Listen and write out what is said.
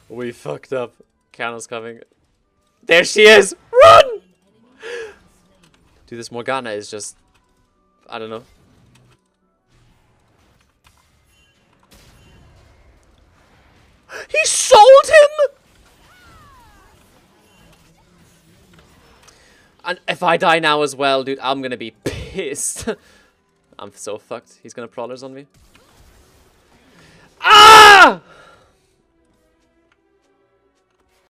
We fucked up. Qiyana's coming. There she is! Run! Dude, this Morgana is just... I don't know. He sold him! And if I die now as well, dude, I'm gonna be pissed. I'm so fucked. He's gonna prowlers on me. Ah!